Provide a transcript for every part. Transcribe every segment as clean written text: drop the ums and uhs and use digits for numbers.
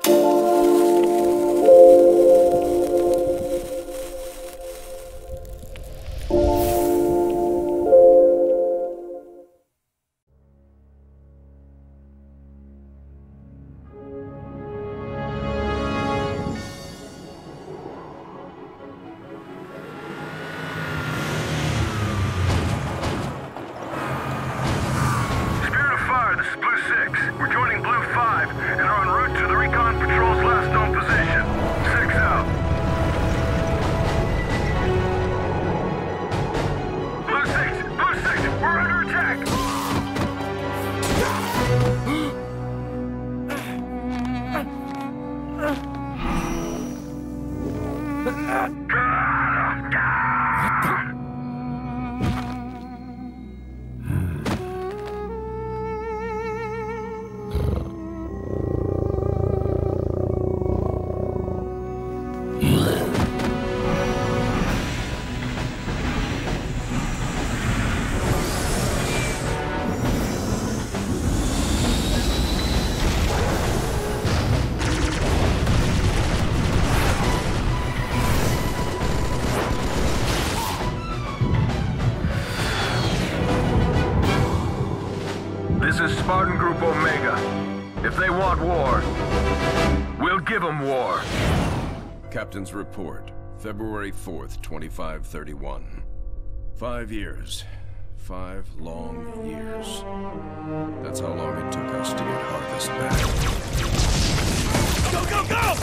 This is Spartan Group Omega. If they want war, we'll give them war. Captain's report, February 4th, 2531. 5 years. 5 long years. That's how long it took us to get Harvest back. Go, go, go!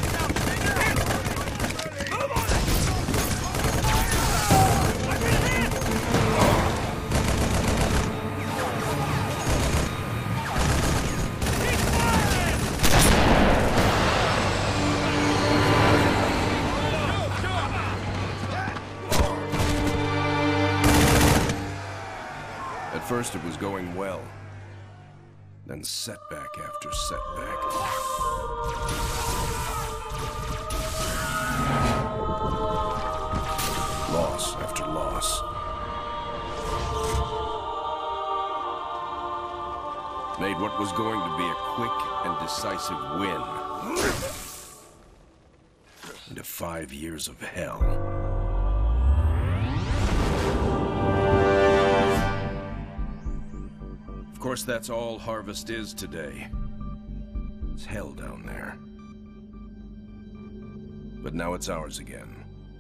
At first it was going well, then setback after setback. Loss after loss. Made what was going to be a quick and decisive win into 5 years of hell. Of course, that's all Harvest is today. It's hell down there. But now it's ours again.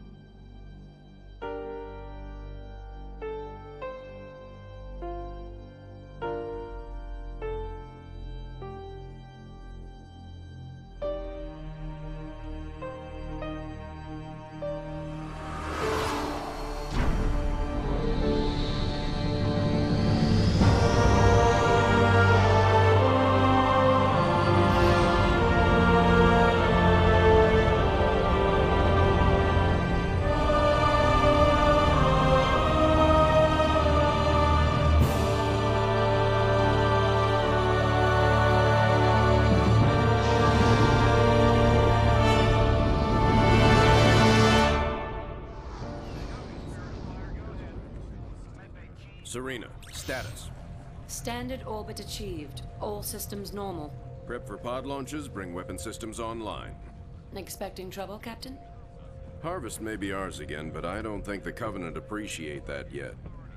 Serena, status. Standard orbit achieved. All systems normal. Prep for pod launches, bring weapon systems online. Expecting trouble, Captain? Harvest may be ours again, but I don't think the Covenant appreciate that yet.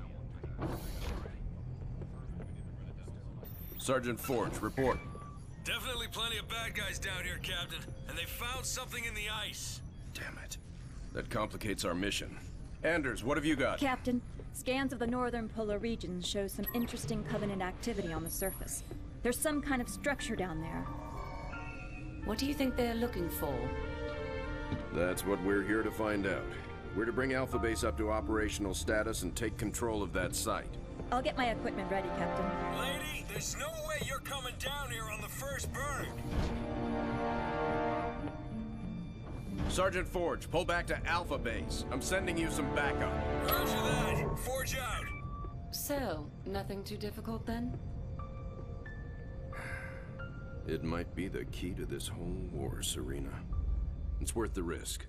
Sergeant Forge, report. Definitely plenty of bad guys down here, Captain. And they found something in the ice. Damn it. That complicates our mission. Anders, what have you got? Captain, scans of the northern polar regions show some interesting Covenant activity on the surface. There's some kind of structure down there. What do you think they're looking for? That's what we're here to find out. We're to bring Alpha Base up to operational status and take control of that site. I'll get my equipment ready, Captain. Lady, there's no way you're coming down here on the first burn. Sergeant Forge, pull back to Alpha Base. I'm sending you some backup. Roger that. Forge out. So, nothing too difficult then? It might be the key to this whole war, Serena. It's worth the risk.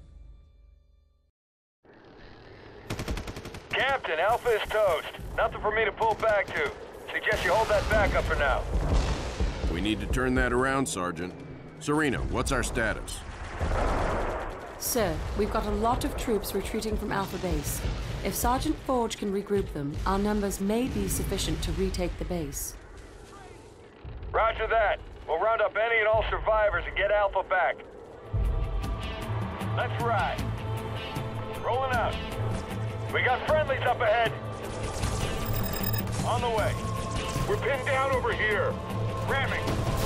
Captain, Alpha is toast. Nothing for me to pull back to. Suggest you hold that backup for now. We need to turn that around, Sergeant. Serena, what's our status? Sir, we've got a lot of troops retreating from Alpha Base. If Sergeant Forge can regroup them, our numbers may be sufficient to retake the base. Roger that. We'll round up any and all survivors and get Alpha back. Let's ride. Rolling out. We got friendlies up ahead. On the way. We're pinned down over here. Ramming.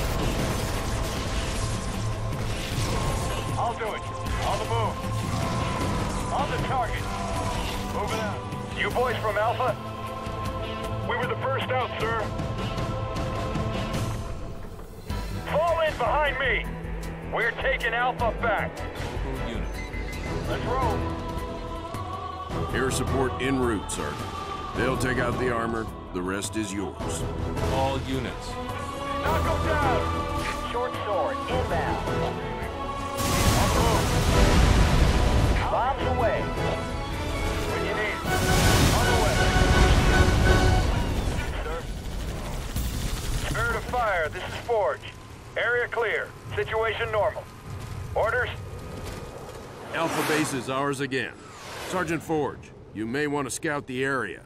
I'll do it. On the move. On the target. Moving out. You boys from Alpha? We were the first out, sir. Fall in behind me. We're taking Alpha back. Let's roll. Air support en route, Sergeant. They'll take out the armor. The rest is yours. All units. Knock them down. Short sword, inbound. On the move. Bombs away. When you need. On the way. Sir. Spirit of fire, this is Forge. Area clear. Situation normal. Orders? Alpha Base is ours again. Sergeant Forge, you may want to scout the area.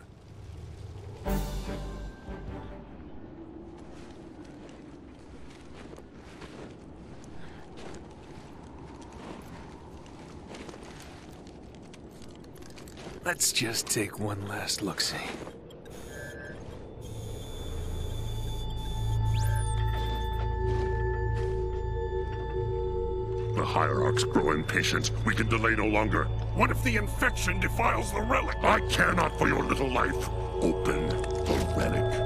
Let's just take one last look-see. The Hierarchs grow impatient. We can delay no longer. What if the infection defiles the relic? I care not for your little life. Open the relic.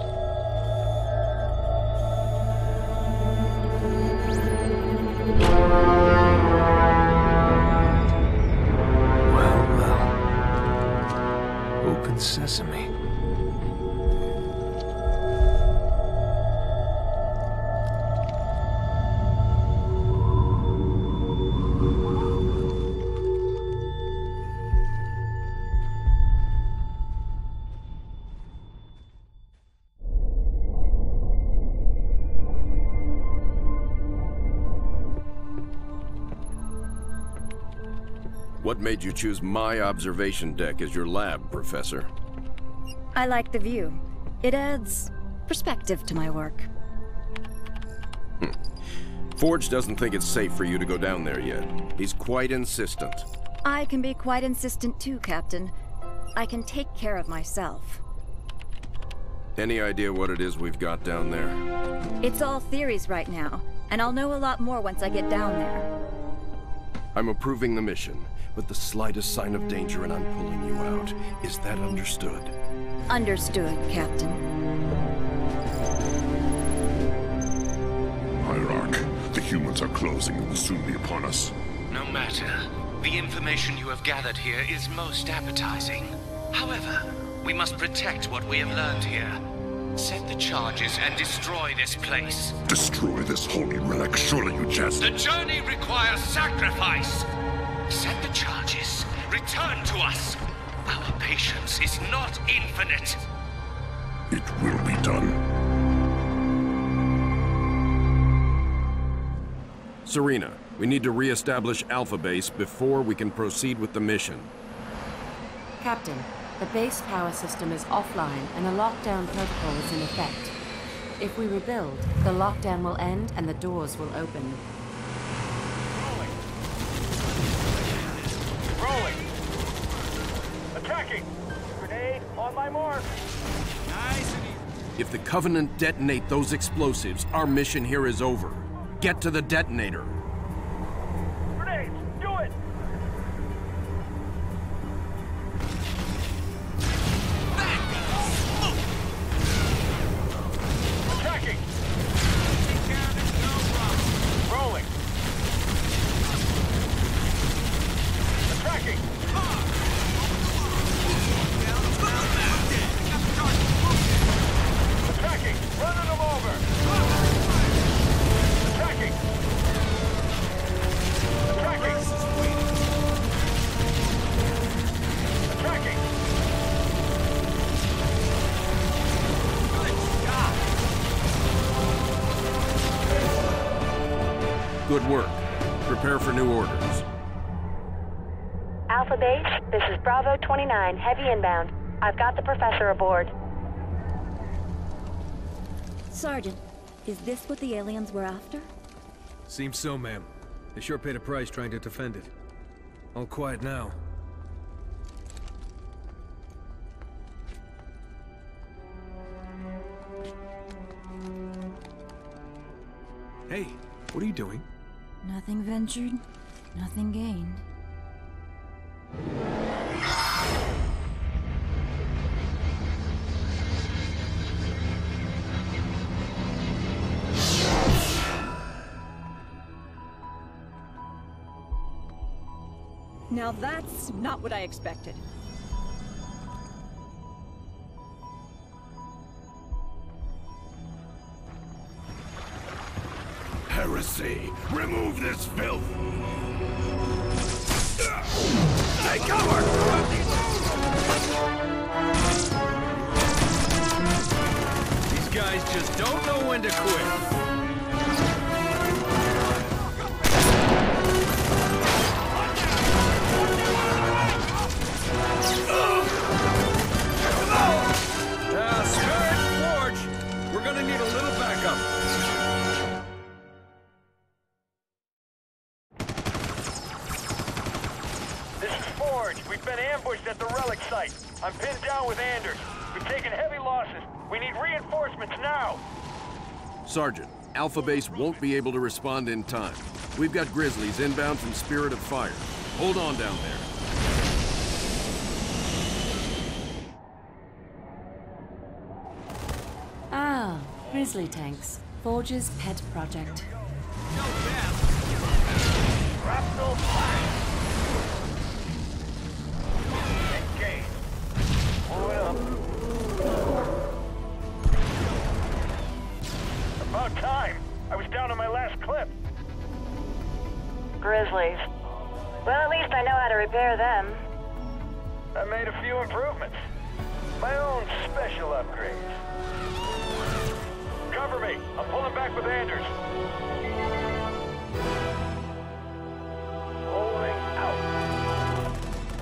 Open sesame. What made you choose my observation deck as your lab, Professor? I like the view. It adds perspective to my work. Forge doesn't think it's safe for you to go down there yet. He's quite insistent. I can be quite insistent too, Captain. I can take care of myself. Any idea what it is we've got down there? It's all theories right now, and I'll know a lot more once I get down there. I'm approving the mission, but the slightest sign of danger and I'm pulling you out. Is that understood? Understood, Captain. Hierarch, the humans are closing and will soon be upon us. No matter. The information you have gathered here is most appetizing. However, we must protect what we have learned here. Set the charges and destroy this place. Destroy this holy relic. Surely you jest. The journey requires sacrifice. Set the charges. Return to us. Our patience is not infinite. It will be done. Serena, we need to re-establish Alpha Base before we can proceed with the mission. Captain, the base power system is offline and a lockdown protocol is in effect. If we rebuild, the lockdown will end and the doors will open. Rolling. Attacking. Grenade on my mark. Nice and easy. If the Covenant detonate those explosives, our mission here is over. Get to the detonator. Grenades. Do it. Attacking. Rolling. Attacking. Attacking. Running them over. Attacking. Good work. Prepare for new orders. Alpha Base, this is Bravo 29, heavy inbound. I've got the professor aboard. Sergeant, is this what the aliens were after? Seems so, ma'am. They sure paid a price trying to defend it. All quiet now. Hey, what are you doing? Nothing ventured, nothing gained. Now that's not what I expected. Heresy! Remove this filth! Take cover! These guys just don't know when to quit. Spirit Forge! We're gonna need a little backup. This is Forge. We've been ambushed at the relic site. I'm pinned down with Anders. We've taken heavy losses. We need reinforcements now. Sergeant, Alpha Base won't be able to respond in time. We've got Grizzlies inbound from Spirit of Fire. Hold on down there. Ah, Grizzly tanks. Forge's pet project. Raptor flash. Engage. Blow it up. About time. I was down on my last clip. Grizzlies. Well, at least I know how to repair them. I made a few improvements. My own special upgrades. Cover me. I'm pulling back with Anders. Rolling out.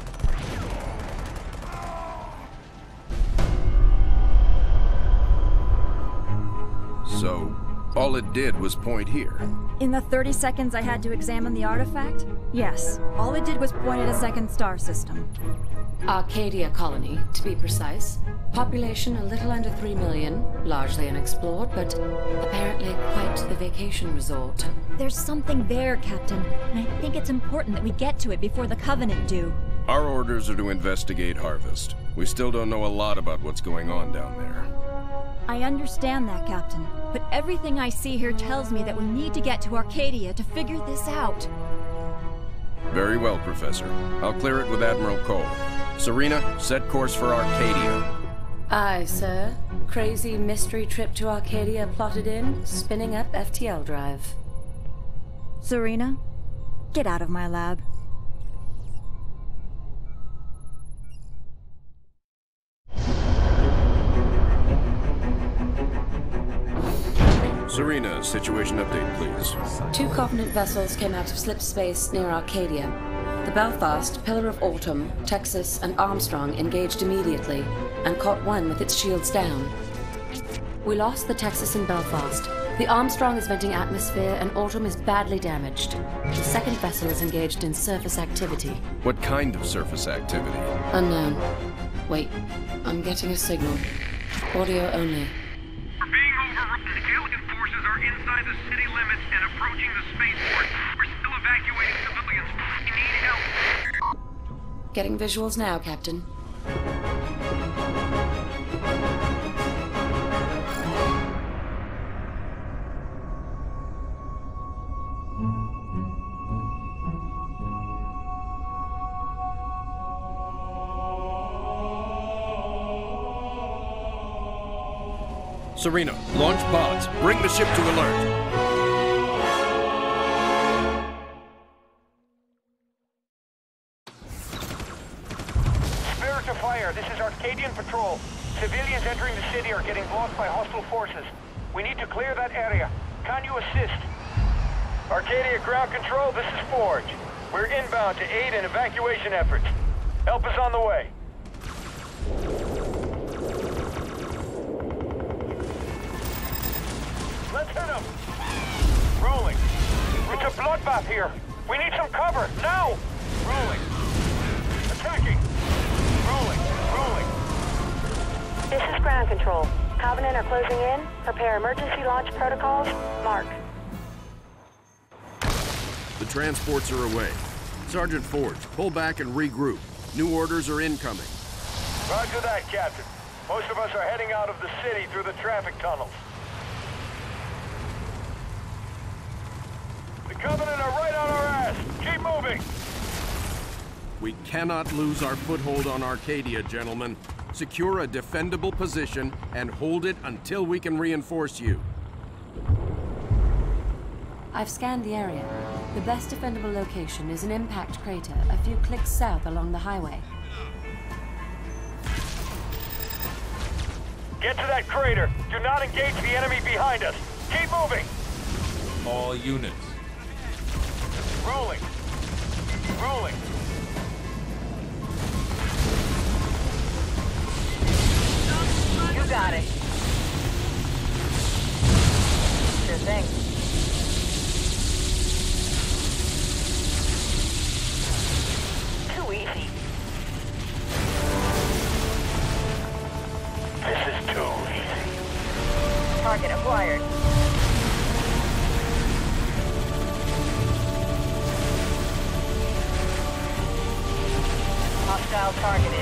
So, all it did was point here. In the 30 seconds I had to examine the artifact? Yes. All it did was point at a second star system. Arcadia colony, to be precise. Population a little under 3 million, largely unexplored, but apparently quite the vacation resort. There's something there, Captain, and I think it's important that we get to it before the Covenant do. Our orders are to investigate Harvest. We still don't know a lot about what's going on down there. I understand that, Captain, but everything I see here tells me that we need to get to Arcadia to figure this out. Very well, Professor. I'll clear it with Admiral Cole. Serena, set course for Arcadia. Aye, sir. Crazy mystery trip to Arcadia plotted in, spinning up FTL drive. Serena, get out of my lab. Serena, situation update, please. 2 Covenant vessels came out of slip space near Arcadia. The Belfast, Pillar of Autumn, Texas, and Armstrong engaged immediately and caught one with its shields down. We lost the Texas and Belfast. The Armstrong is venting atmosphere and Autumn is badly damaged. The second vessel is engaged in surface activity. What kind of surface activity? Unknown. Wait, I'm getting a signal. Audio only. We're being overrun. Alien forces are inside the city limits and approaching the spaceport. We're still evacuating civilians. We need help. Getting visuals now, Captain. Serena, launch pods. Bring the ship to alert. Spirit of Fire, this is Arcadian Patrol. Civilians entering the city are getting. getting blocked by hostile forces. We need to clear that area. Can you assist? Arcadia Ground Control, this is Forge. We're inbound to aid in evacuation efforts. Help is on the way. Let's hit him! Rolling. It's a bloodbath here. We need some cover, now! Rolling. Attacking. Rolling. This is Ground Control. Covenant are closing in. Prepare emergency launch protocols. Mark. The transports are away. Sergeant Forge, pull back and regroup. New orders are incoming. Roger that, Captain. Most of us are heading out of the city through the traffic tunnels. The Covenant are right on our ass. Keep moving. We cannot lose our foothold on Arcadia, gentlemen. Secure a defendable position and hold it until we can reinforce you. I've scanned the area. The best defendable location is an impact crater a few clicks south along the highway. Get to that crater. Do not engage the enemy behind us. Keep moving. All units. Rolling. You got it. Sure thing. Too easy. This is too easy. Target acquired. Hostile targeted.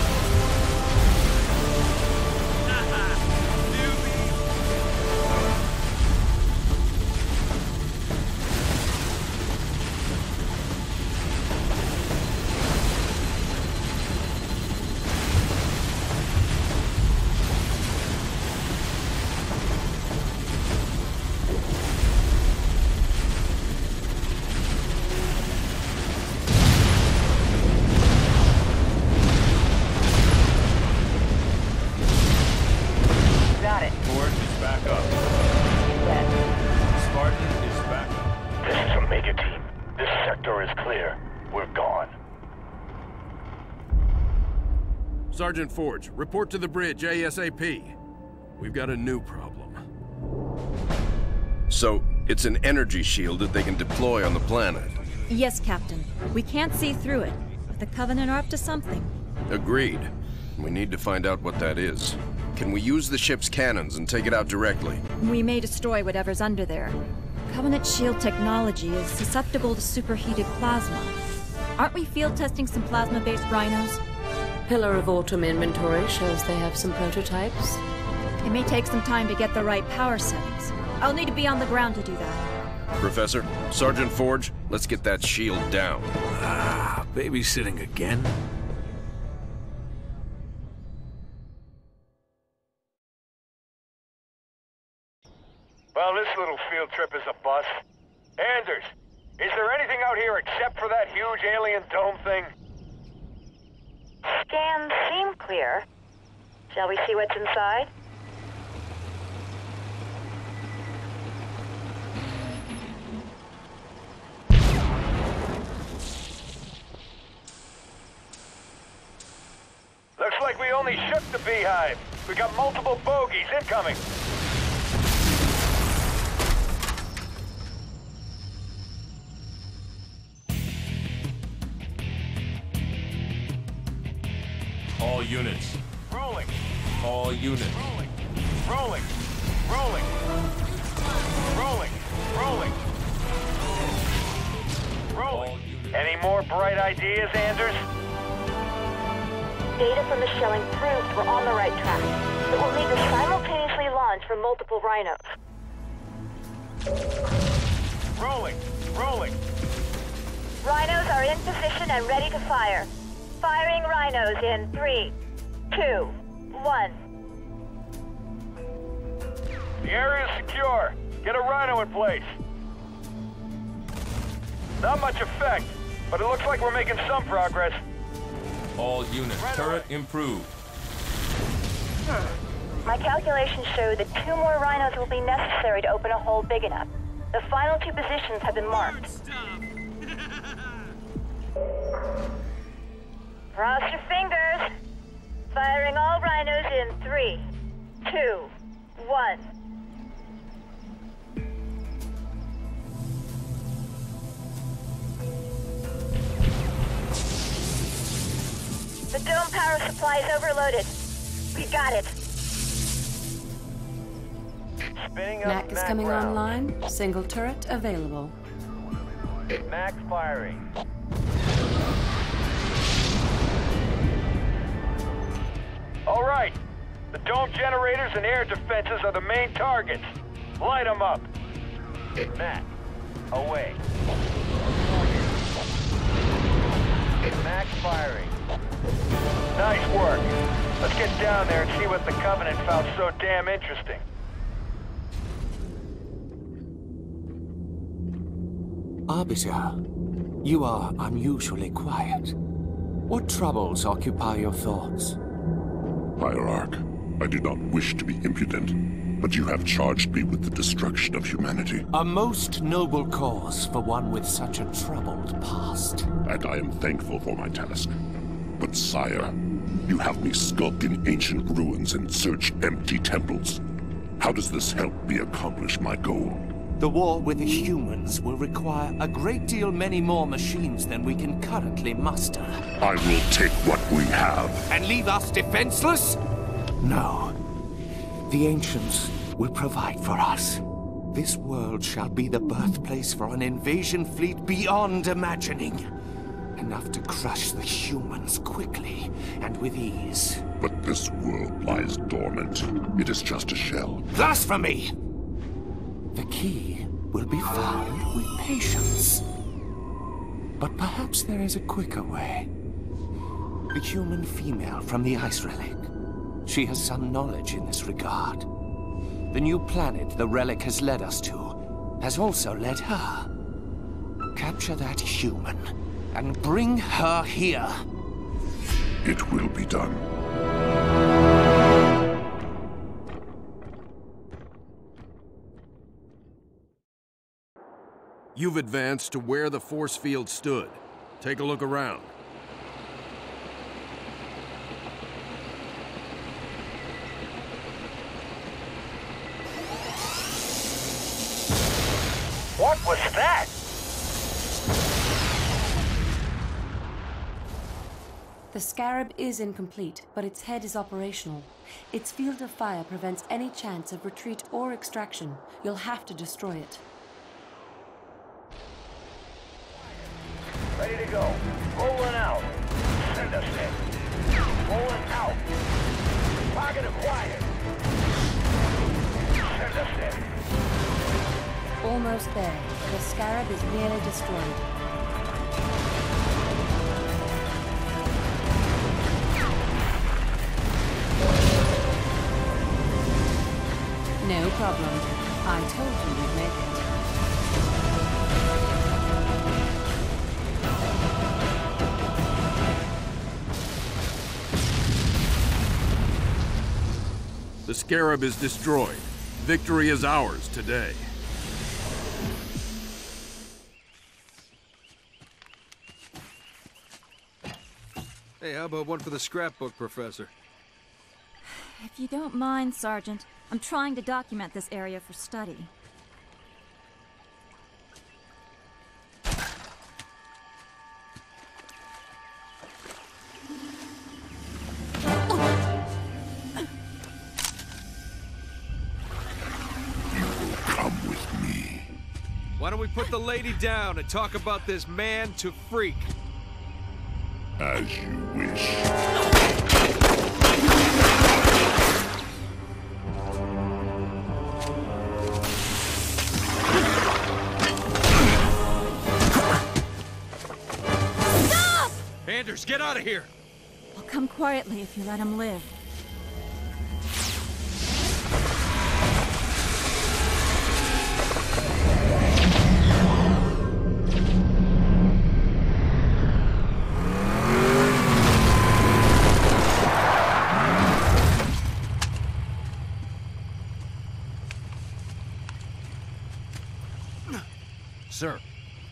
Sergeant Forge, report to the bridge ASAP. We've got a new problem. So, it's an energy shield that they can deploy on the planet. Yes, Captain. We can't see through it, but the Covenant are up to something. Agreed. We need to find out what that is. Can we use the ship's cannons and take it out directly? We may destroy whatever's under there. Covenant shield technology is susceptible to superheated plasma. Aren't we field testing some plasma-based rhinos? Pillar of Autumn inventory shows they have some prototypes. It may take some time to get the right power settings. I'll need to be on the ground to do that. Professor, Sergeant Forge, let's get that shield down. Ah, babysitting again? Well, this little field trip is a bust. Anders, is there anything out here except for that huge alien dome thing? Scans seem clear. Shall we see what's inside? Looks like we only shook the beehive. We got multiple bogies incoming. All units. Rolling. All units. Rolling. Rolling. Rolling. Rolling. Rolling. Any more bright ideas, Anders? Data from the shelling proves we're on the right track, but we'll need to simultaneously launch from multiple rhinos. Rolling. Rolling. Rhinos are in position and ready to fire. Firing rhinos in 3, 2, 1. The area is secure. Get a rhino in place. Not much effect, but it looks like we're making some progress. All units. Right Turret away. improved. My calculations show that 2 more rhinos will be necessary to open a hole big enough. The final 2 positions have been marked. Cross your fingers. Firing all rhinos in 3, 2, 1. The dome power supply is overloaded. We got it. Spinning up Mac is coming round. online. Single turret available. Mac firing. All right. The dome generators and air defenses are the main targets. Light them up. Mac, away. Mac firing. Nice work. Let's get down there and see what the Covenant found so damn interesting. Arbiter, you are unusually quiet. What troubles occupy your thoughts? Hierarch, I do not wish to be impudent, but you have charged me with the destruction of humanity. A most noble cause for one with such a troubled past. And I am thankful for my task. But sire, you have me skulk in ancient ruins and search empty temples. How does this help me accomplish my goal? The war with the humans will require a great deal many more machines than we can currently muster. I will take what we have. And leave us defenseless? No. The ancients will provide for us. This world shall be the birthplace for an invasion fleet beyond imagining. Enough to crush the humans quickly and with ease. But this world lies dormant. It is just a shell. Blasphemy! The key will be found with patience. But perhaps there is a quicker way. The human female from the Ice Relic. She has some knowledge in this regard. The new planet the relic has led us to has also led her. Capture that human and bring her here. It will be done. You've advanced to where the force field stood. Take a look around. What was that? The Scarab is incomplete, but its head is operational. Its field of fire prevents any chance of retreat or extraction. You'll have to destroy it. Ready to go. Rolling out. Send us in. Rolling out. Target acquired. Send us in. Almost there. The Scarab is nearly destroyed. No problem. I told you we'd make it. The Scarab is destroyed. Victory is ours today. Hey, how about one for the scrapbook, Professor? If you don't mind, Sergeant, I'm trying to document this area for study. Come with me. Why don't we put the lady down and talk about this man to freak? As you wish. Stop! Anders, get out of here! I'll come quietly if you let him live.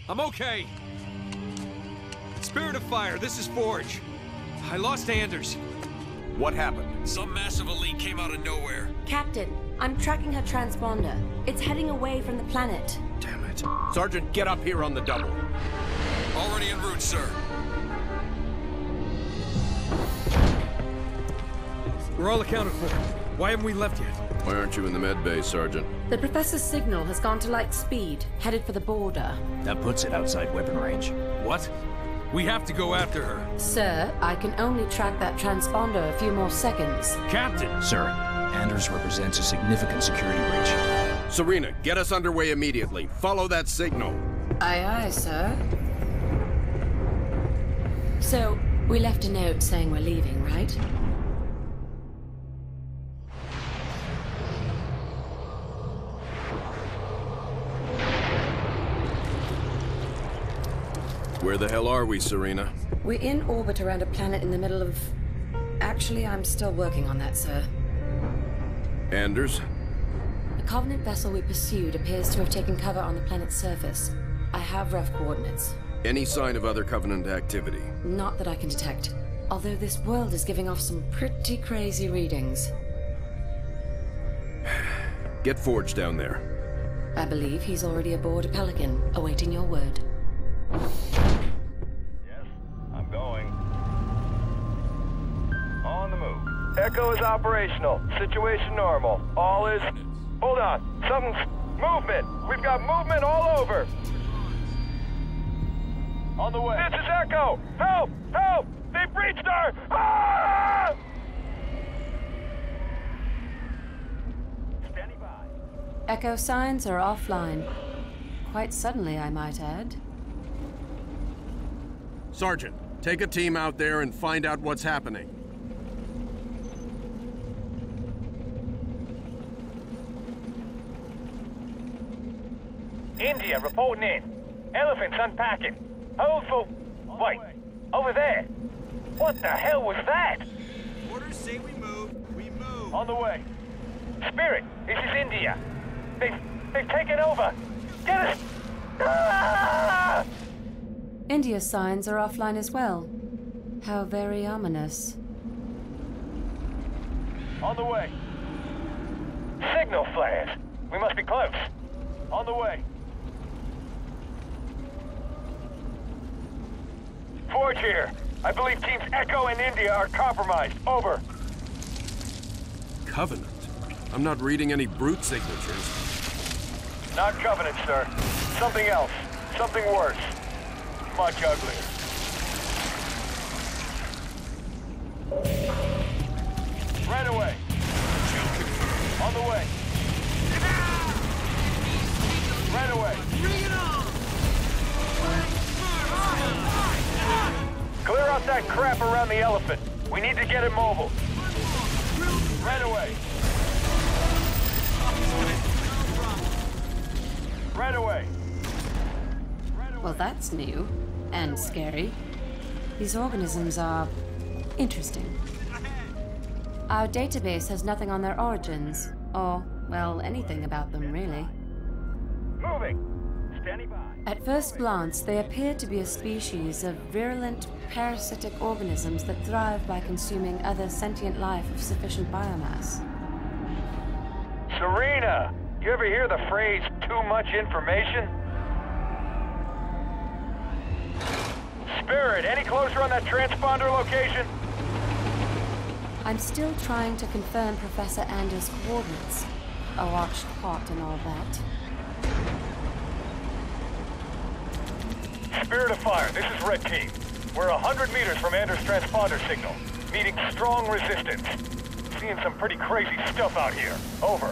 I'm okay. Spirit of Fire, this is Forge. I lost Anders. What happened? Some massive elite came out of nowhere. Captain, I'm tracking her transponder. It's heading away from the planet. Damn it. Sergeant, get up here on the double. Already en route, sir. We're all accounted for. Why haven't we left yet? Why aren't you in the med bay, Sergeant? The Professor's signal has gone to light speed, headed for the border. That puts it outside weapon range. What? We have to go after her. Sir, I can only track that transponder a few more seconds. Captain! Sir, Anders represents a significant security breach. Serena, get us underway immediately. Follow that signal. Aye, aye, sir. So, we left a note saying we're leaving, right? Where the hell are we, Serena? We're in orbit around a planet in the middle of... Actually, I'm still working on that, sir. Anders? The Covenant vessel we pursued appears to have taken cover on the planet's surface. I have rough coordinates. Any sign of other Covenant activity? Not that I can detect. Although this world is giving off some pretty crazy readings. Get Forge down there. I believe he's already aboard a Pelican, awaiting your word. Yes, I'm going. On the move. Echo is operational. Situation normal. All is... Hold on. Something's... Movement! We've got movement all over! On the way. This is Echo! Help! Help! They breached our... Ah! Standing by. Echo signs are offline. Quite suddenly, I might add. Sergeant, take a team out there and find out what's happening. India reporting in. Elephants unpacking. Hold for... Wait. Over there. What the hell was that? Orders say we move. We move. On the way. Spirit, this is India. They've taken over. Get us... Ah! India's signs are offline as well. How very ominous. On the way. Signal flares. We must be close. On the way. Forge here. I believe teams Echo and India are compromised. Over. Covenant? I'm not reading any brute signatures. Not Covenant, sir. Something else. Something worse. Much uglier. Right away. On the way. Right away. Bring it on! Clear out that crap around the elephant. We need to get it mobile. Right away. Right away. Well, that's new. And scary. These organisms are... interesting. Our database has nothing on their origins. Or, well, anything about them, really. Moving. Standing by. At first glance, they appear to be a species of virulent, parasitic organisms that thrive by consuming other sentient life of sufficient biomass. Serena, you ever hear the phrase, too much information? Spirit, any closer on that transponder location? I'm still trying to confirm Professor Anders' coordinates. A watched pot and all that. Spirit of Fire, this is Red Team. We're 100 meters from Anders' transponder signal, meeting strong resistance. Seeing some pretty crazy stuff out here. Over.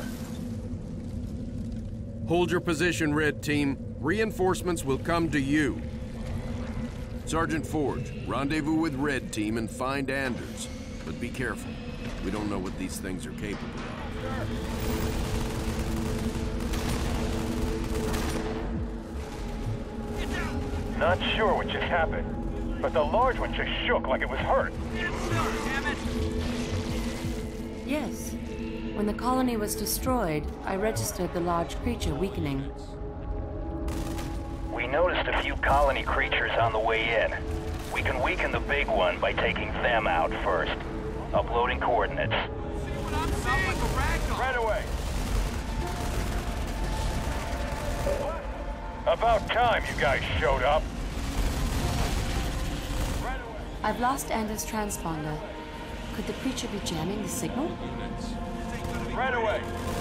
Hold your position, Red Team. Reinforcements will come to you. Sergeant Forge, rendezvous with Red Team and find Anders. But be careful. We don't know what these things are capable of. Not sure what just happened, but the large one just shook like it was hurt. Yes. When the colony was destroyed, I registered the large creature weakening. We We noticed a few colony creatures on the way in. We can weaken the big one by taking them out first. Uploading coordinates. Right away. About time you guys showed up. I've lost Anders' transponder. Could the creature be jamming the signal? Right away.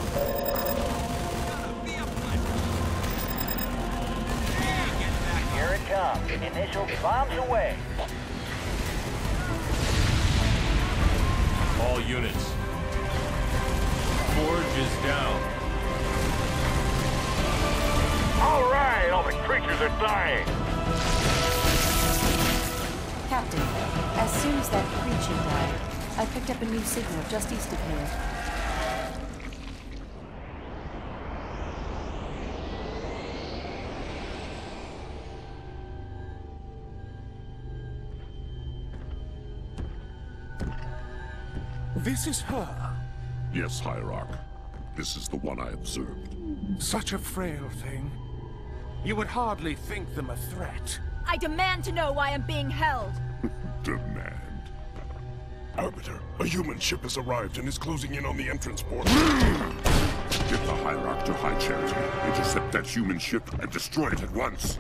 Here it comes. Initial bombs away. All units. Forge is down. All right, all the creatures are dying. Captain, as soon as that creature died, I picked up a new signal just east of here. This is her? Yes, Hierarch. This is the one I observed. Such a frail thing. You would hardly think them a threat. I demand to know why I'm being held. Demand. Arbiter, a human ship has arrived and is closing in on the entrance port. Get the Hierarch to High Charity, intercept that human ship, and destroy it at once.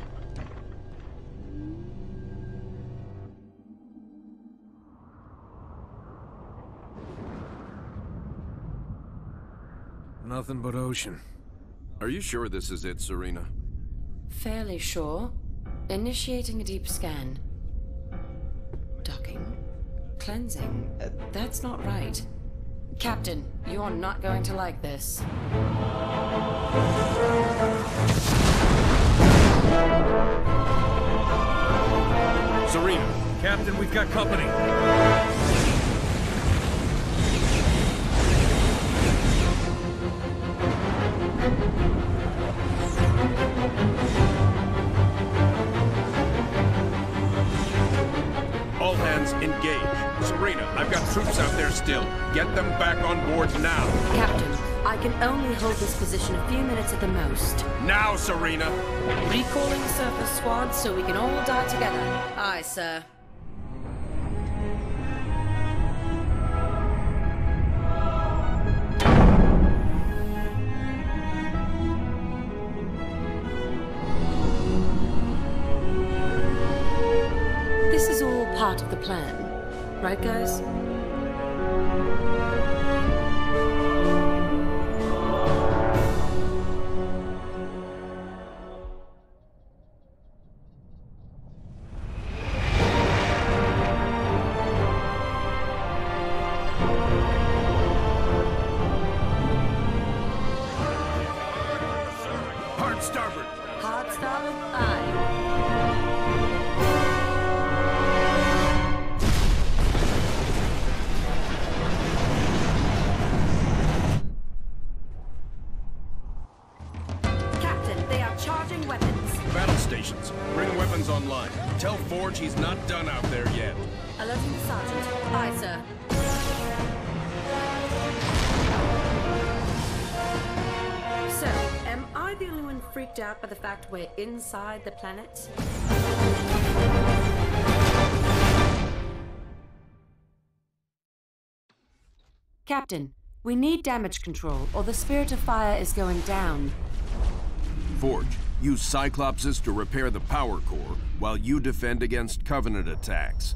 Nothing but ocean. Are you sure this is it, Serena? Fairly sure. Initiating a deep scan. Docking. Cleansing. That's not right. Captain, you're not going to like this. Serena, Captain, we've got company. All hands engage. Serena, I've got troops out there still. Get them back on board now. Captain, I can only hold this position a few minutes at the most. Now, Serena! Recalling surface squad so we can all die together. Aye, sir. This is all part of the plan. Right, guys? Hard starboard! Hard starboard? Aye. Battle stations. Bring weapons online. Tell Forge he's not done out there yet. Alerting the sergeant. Aye, sir. So, am I the only one freaked out by the fact we're inside the planet? Captain, we need damage control, or the Spirit of Fire is going down. Forge, use Cyclopses to repair the power core while you defend against Covenant attacks.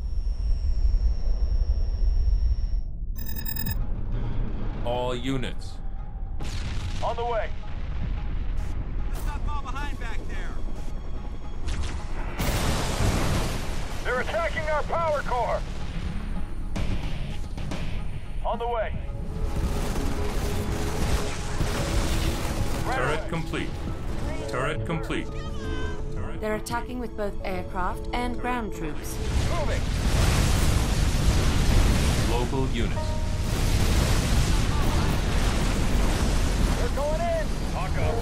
All units. On the way. Let's not fall behind back there. They're attacking our power core. On the way. Turret complete. Turret complete. They're attacking with both aircraft and ground troops. Moving. Local units. They're going in. Hawk up.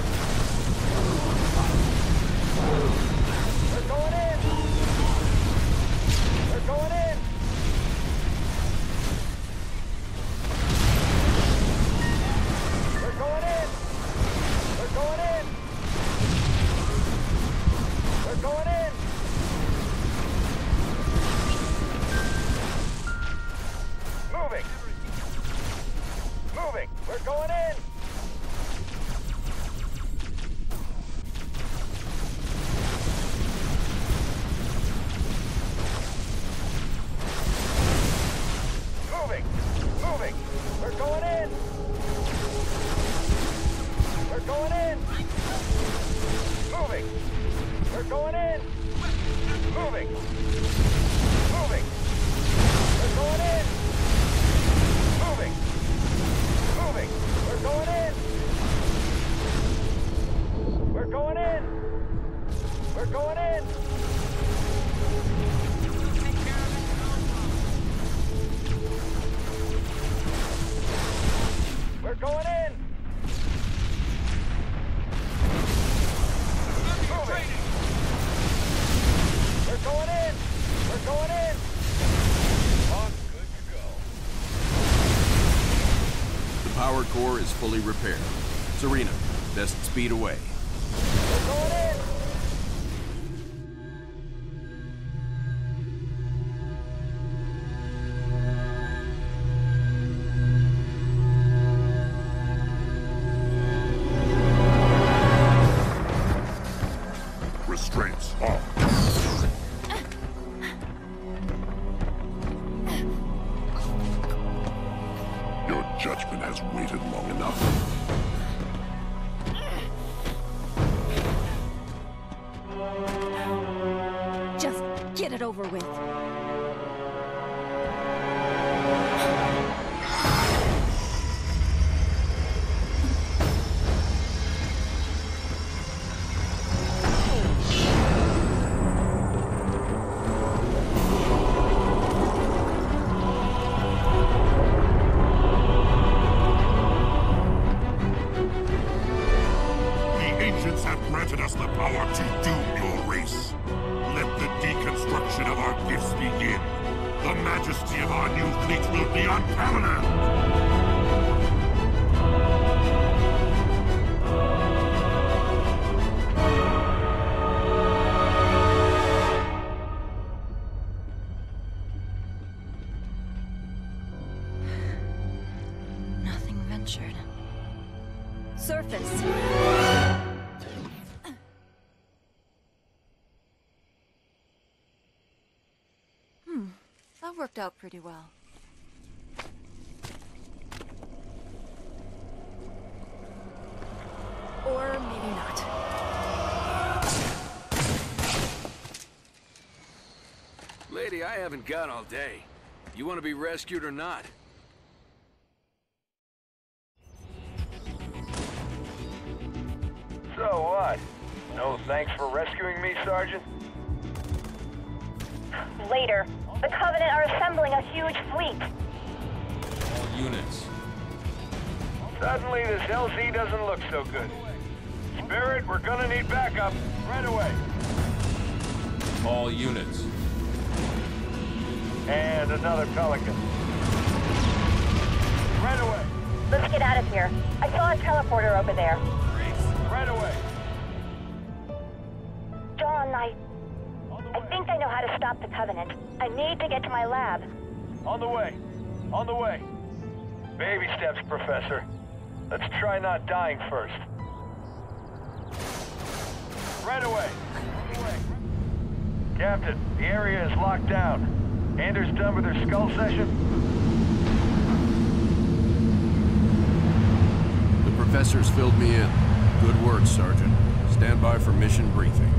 They're going in. They're going in. They're going in. They're going in. We're going in! Moving! Moving! We're going in! Moving! Moving! We're going in! We're going in! Moving! We're going in! Moving! Moving! We're going in! Moving! Moving! We're going in! We're going in! We're going in! We're going in! Moving! We're going in! We're going in! On, good to go. The power core is fully repaired. Serena, best speed away. We're going in! Restraints off. Your judgment has waited long enough. Just get it over with. The ancients have granted us the power to doom your race. Let the deconstruction of our gifts begin. The majesty of our new fleet will be unparalleled. Nothing ventured. Surface. That worked out pretty well. Or maybe not. Lady, I haven't got all day. You want to be rescued or not? So what? No thanks for rescuing me, Sergeant? Later. The Covenant are assembling a huge fleet. All units. Suddenly, this LZ doesn't look so good. Spirit, we're gonna need backup. Right away. All units. And another Pelican. Right away. Let's get out of here. I saw a teleporter over there. Right away. John, I think I know how to stop the Covenant. I need to get to my lab. On the way. On the way. Baby steps, Professor. Let's try not dying first. Right away. Captain, the area is locked down. Anders done with her skull session? The professor's filled me in. Good work, Sergeant. Stand by for mission briefing.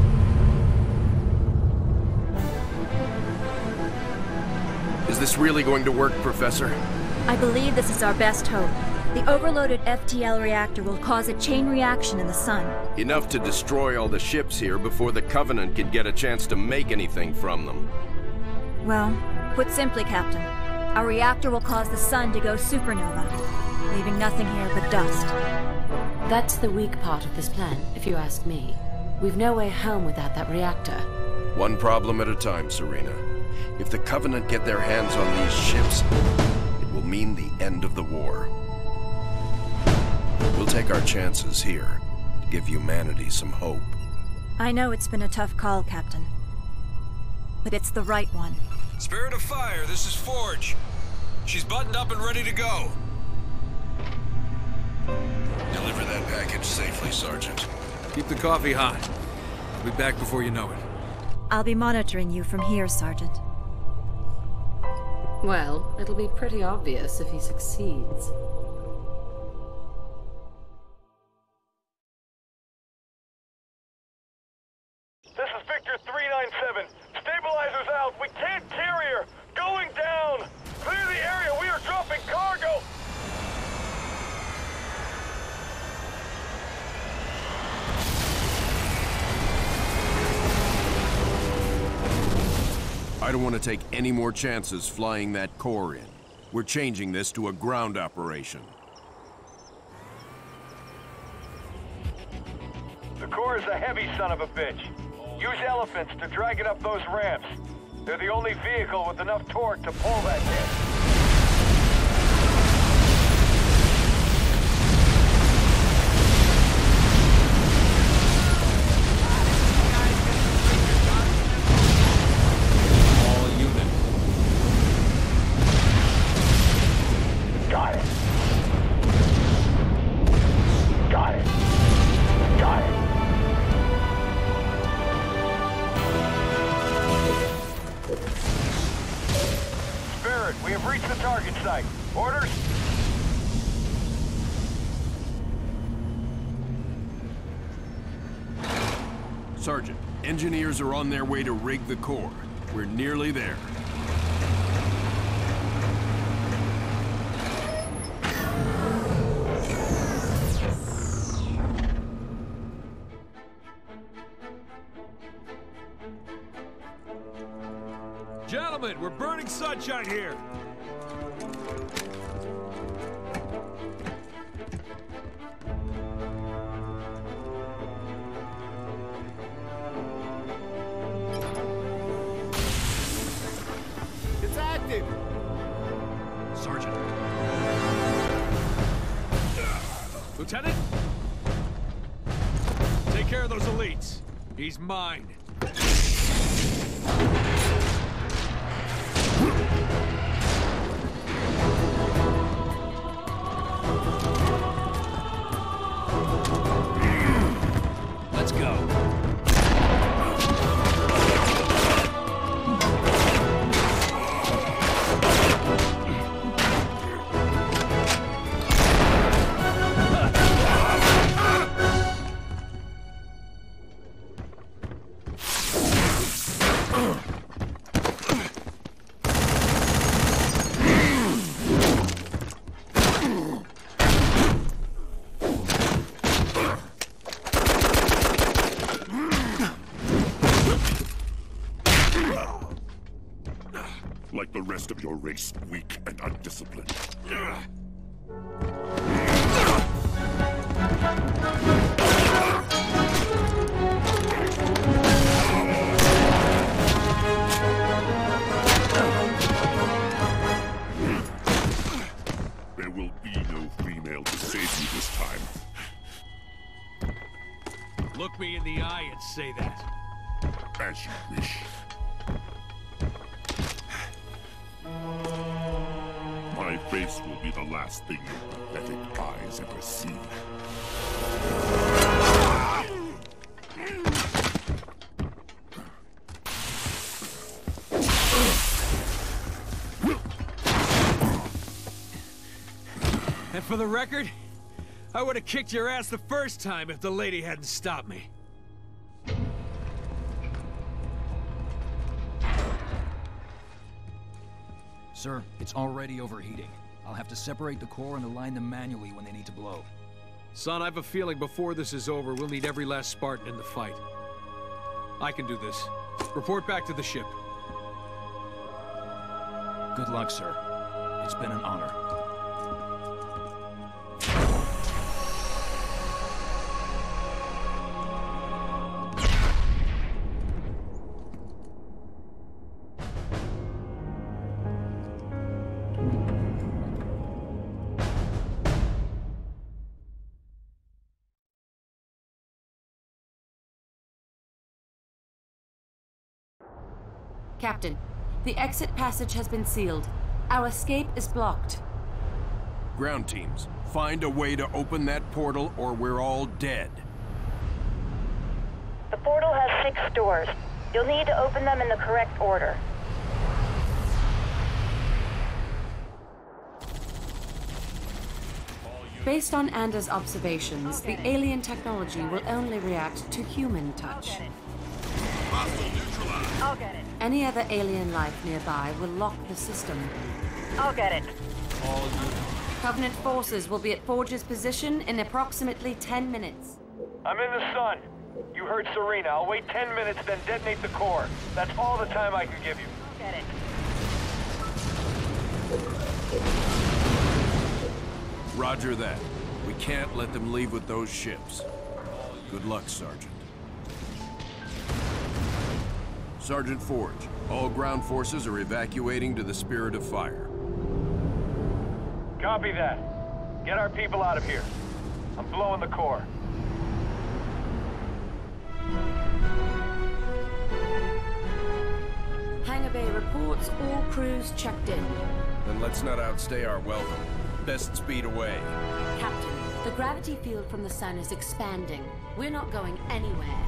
Is this really going to work, Professor? I believe this is our best hope. The overloaded FTL reactor will cause a chain reaction in the sun. Enough to destroy all the ships here before the Covenant can get a chance to make anything from them. Well, put simply, Captain, our reactor will cause the sun to go supernova, leaving nothing here but dust. That's the weak part of this plan, if you ask me. We've no way home without that reactor. One problem at a time, Serena. If the Covenant get their hands on these ships, it will mean the end of the war. We'll take our chances here to give humanity some hope. I know it's been a tough call, Captain. But it's the right one. Spirit of Fire, this is Forge. She's buttoned up and ready to go. Deliver that package safely, Sergeant. Keep the coffee hot. I'll be back before you know it. I'll be monitoring you from here, Sergeant. Well, it'll be pretty obvious if he succeeds. This is Victor 397. Stabilizers out. We can't carrier. Going down. Clear the area. We are dropping cargo. I don't want to take any more chances flying that core in. We're changing this to a ground operation. The core is a heavy son of a bitch. Use elephants to drag it up those ramps. They're the only vehicle with enough torque to pull that thing. We have reached the target site. Orders? Sergeant, engineers are on their way to rig the core. We're nearly there. Gentlemen, we're burning sunshine here. It's active. Sergeant. Lieutenant? Take care of those elites. He's mine. Let's go. Like the rest of your race, weak and undisciplined. There will be no female to save you this time. Look me in the eye and say that. As you wish. My face will be the last thing your pathetic eyes ever see. And for the record, I would have kicked your ass the first time if the lady hadn't stopped me. Sir, it's already overheating. I'll have to separate the core and align them manually when they need to blow. Son, I have a feeling before this is over, we'll need every last Spartan in the fight. I can do this. Report back to the ship. Good luck, sir. It's been an honor. Captain, the exit passage has been sealed. Our escape is blocked. Ground teams, find a way to open that portal or we're all dead. The portal has 6 doors. You'll need to open them in the correct order. Based on Anders' observations, the alien technology will only react to human touch. I'll get it. Any other alien life nearby will lock the system. I'll get it. Covenant forces will be at Forge's position in approximately 10 minutes. I'm in the sun. You heard Serena. I'll wait 10 minutes, then detonate the core. That's all the time I can give you. I'll get it. Roger that. We can't let them leave with those ships. Good luck, Sergeant. Sergeant Forge, all ground forces are evacuating to the Spirit of Fire. Copy that. Get our people out of here. I'm blowing the core. Hangar Bay reports all crews checked in. Then let's not outstay our welcome. Best speed away. Captain, the gravity field from the sun is expanding. We're not going anywhere.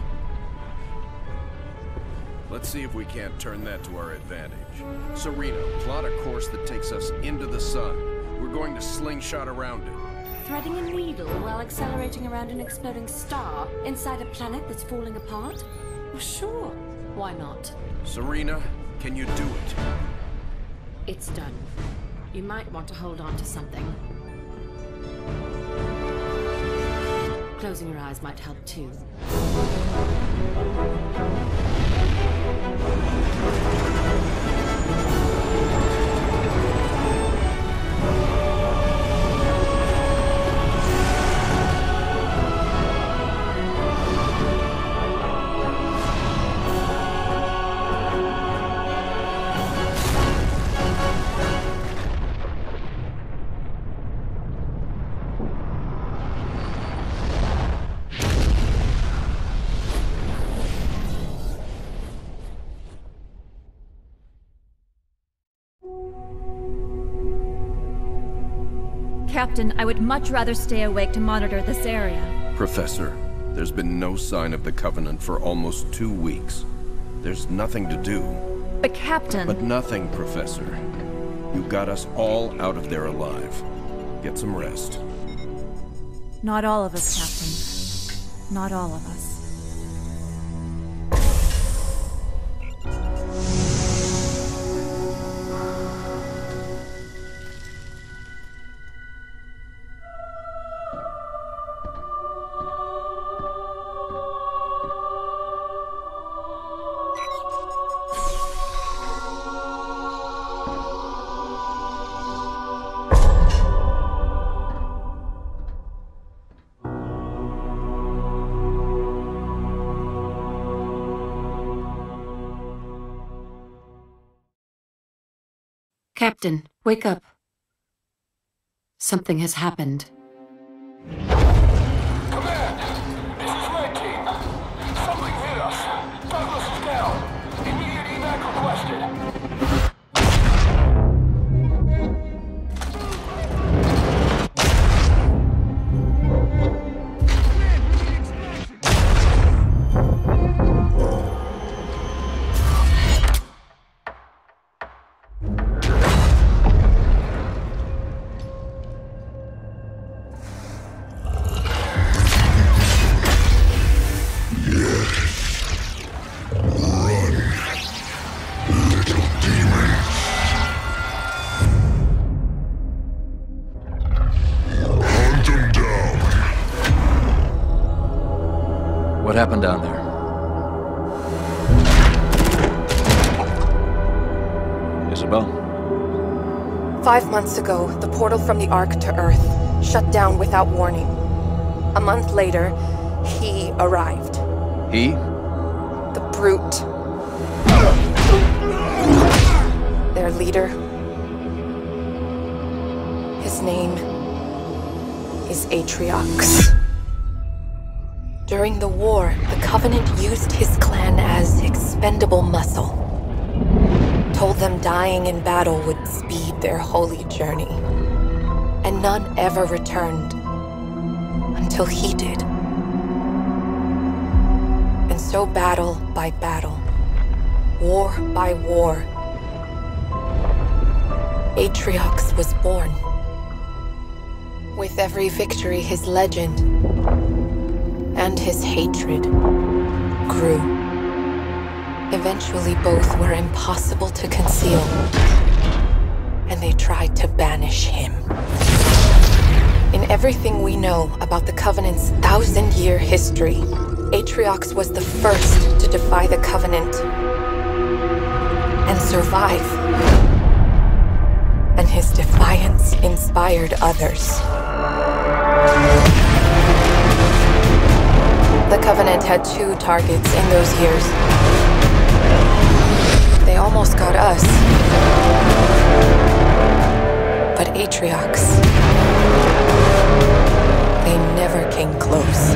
Let's see if we can't turn that to our advantage. Serena, plot a course that takes us into the sun. We're going to slingshot around it. Threading a needle while accelerating around an exploding star inside a planet that's falling apart? Well, sure. Why not? Serena, can you do it? It's done. You might want to hold on to something. Closing your eyes might help too. Captain, I would much rather stay awake to monitor this area. Professor, there's been no sign of the Covenant for almost 2 weeks. There's nothing to do. But Captain... But nothing, Professor. You got us all out of there alive. Get some rest. Not all of us, Captain. Not all of us. Captain, wake up. Something has happened. Command! This is Red Team. Something hit us. Douglas is down. Immediate evac requested. What happened down there? Isabel? 5 months ago, the portal from the Ark to Earth shut down without warning. A month later, he arrived. He? The Brute. Their leader. His name is Atriox. During the war, the Covenant used his clan as expendable muscle. told them dying in battle would speed their holy journey. And none ever returned until he did. And so battle by battle, war by war, Atriox was born. With every victory, his legend and his hatred grew. Eventually, both were impossible to conceal, and they tried to banish him. In everything we know about the Covenant's 1,000-year history, Atriox was the first to defy the Covenant and survive. And his defiance inspired others. The Covenant had 2 targets in those years. They almost got us. But Atriox, they never came close.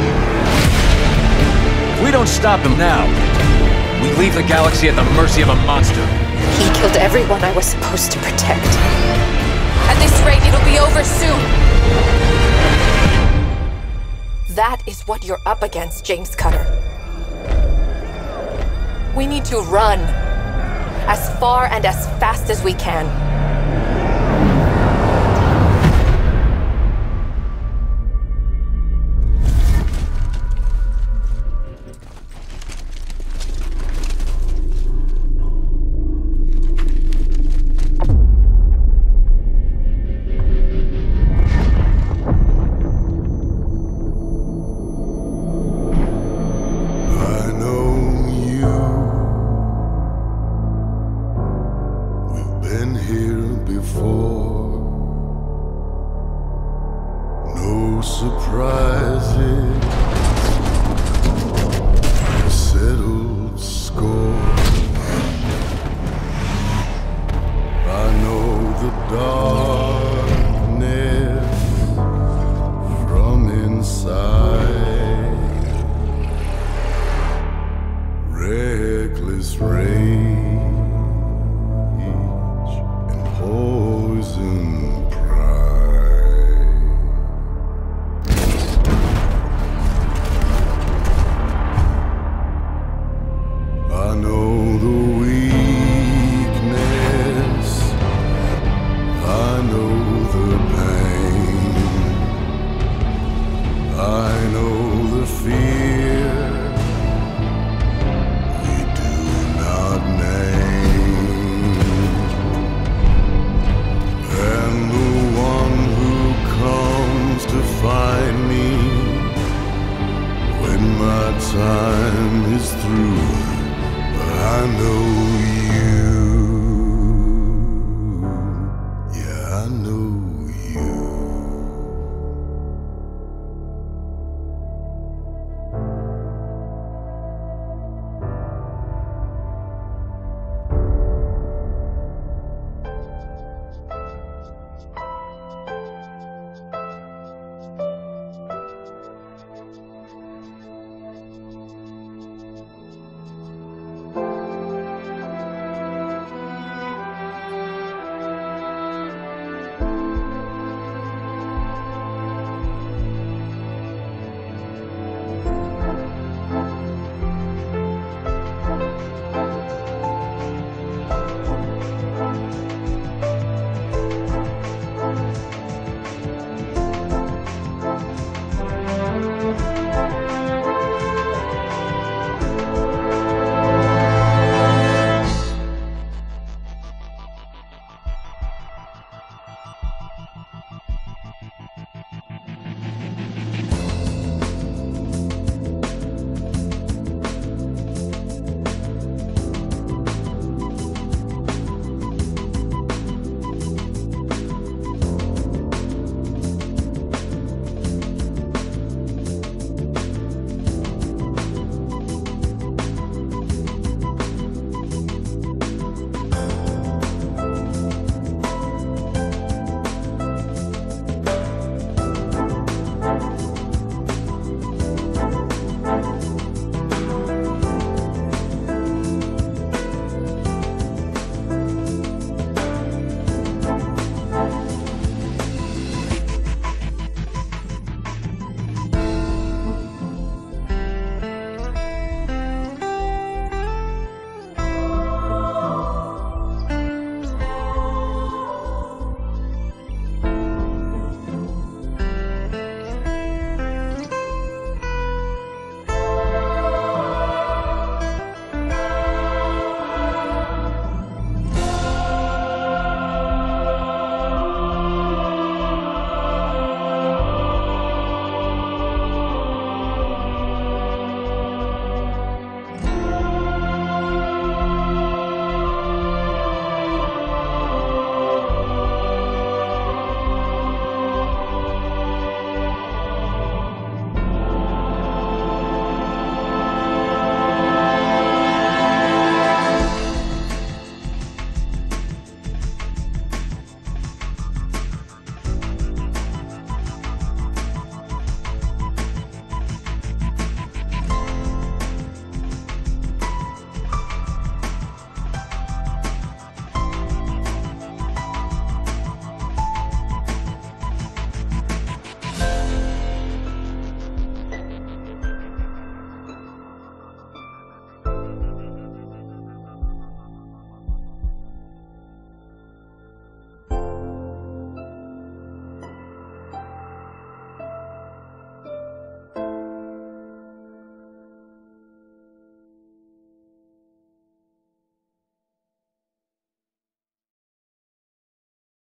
If we don't stop him now, we leave the galaxy at the mercy of a monster. He killed everyone I was supposed to protect. At this rate, it'll be over soon. That is what you're up against, James Cutter. We need to run. As far and as fast as we can. Time is through, but I know